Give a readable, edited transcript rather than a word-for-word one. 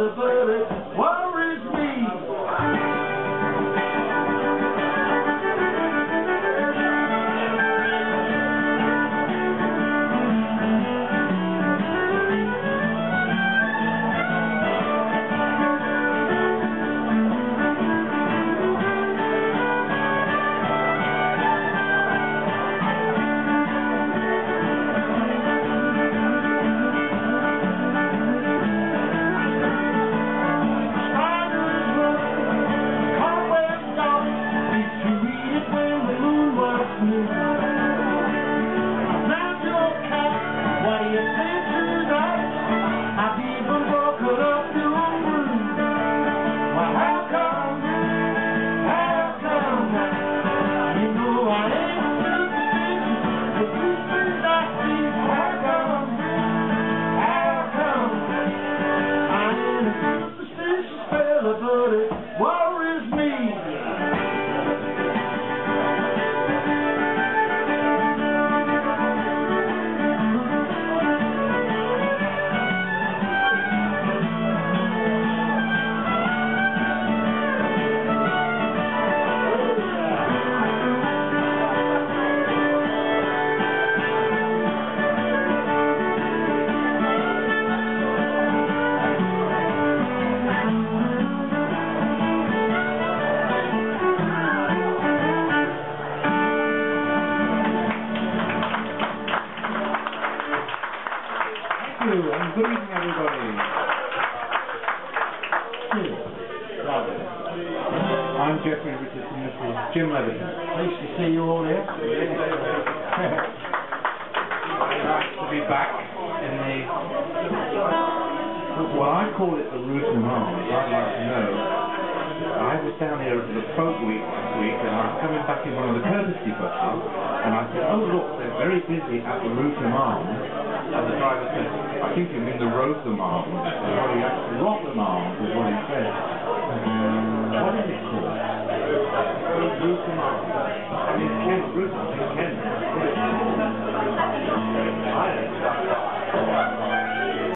fella, but it worries me. But it worries me. And good evening, everybody. I'm Jeffrey Richardson. This is Jim Leviton. Nice to see you all here. Very nice to be back in the, well, I call it the Rootham Arms. I'd like to know. I was down here at the Folk Week last week, and I was coming back in one of the courtesy buses, and I said, oh look, they're very busy at the Rootham Arms. And the driver said, I think you mean the Rotham Arms. Well, he actually, Rotham Arms is what he said.